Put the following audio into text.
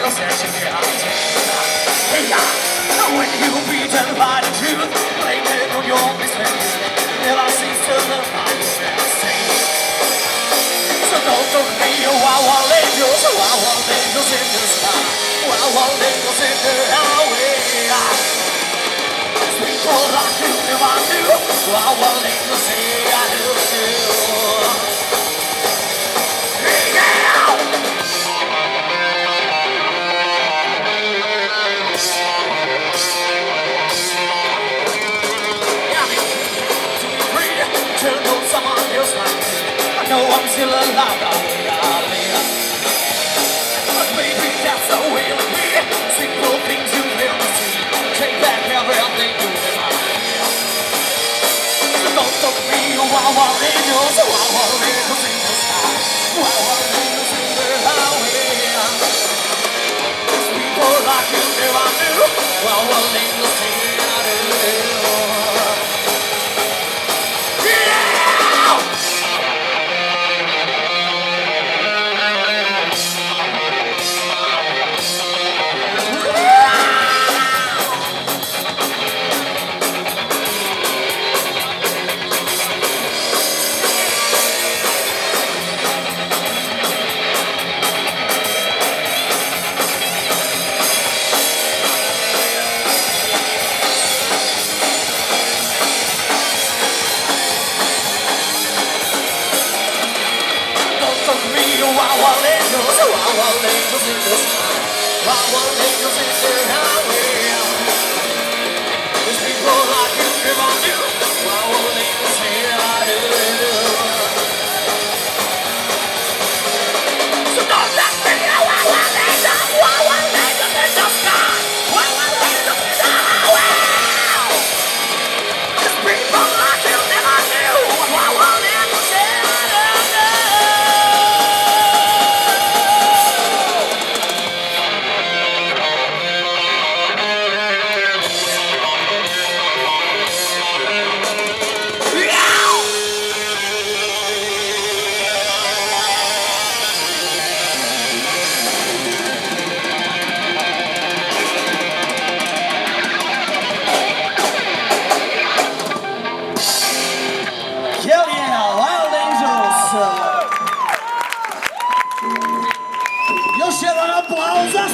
When you pretend by the truth, blame it on your mistakes. Never cease to learn how you sing. So don't look me, wild angels, wild angels in the sky, wild angels in the highway. Sweet boy like you never knew, wild angels say I do. I know I'm still alive, but baby, that's the way it'll be. Simple things you never see. Take back everything you ever had. So don't look me, wild angels in the sky, wild angels in the highway. There's people like you never knew, wild angels in the highway. Wild angels in the sky, wild angels in the highway. There's people like you never knew, wild angels say I do. So don't let me know, wild angels in the sky, wild angels in the highway. There's people like you never knew, wild angels say I do. Yo, c'era un applauso.